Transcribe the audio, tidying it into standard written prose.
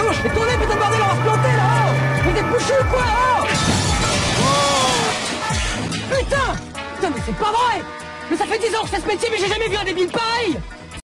Et tournez, putain de bordel, on va se planter là-haut. Vous êtes bouchés ou quoi là-haut? Putain! Putain, mais c'est pas vrai! Mais ça fait 10 ans que je fais ce métier, mais j'ai jamais vu un débile pareil!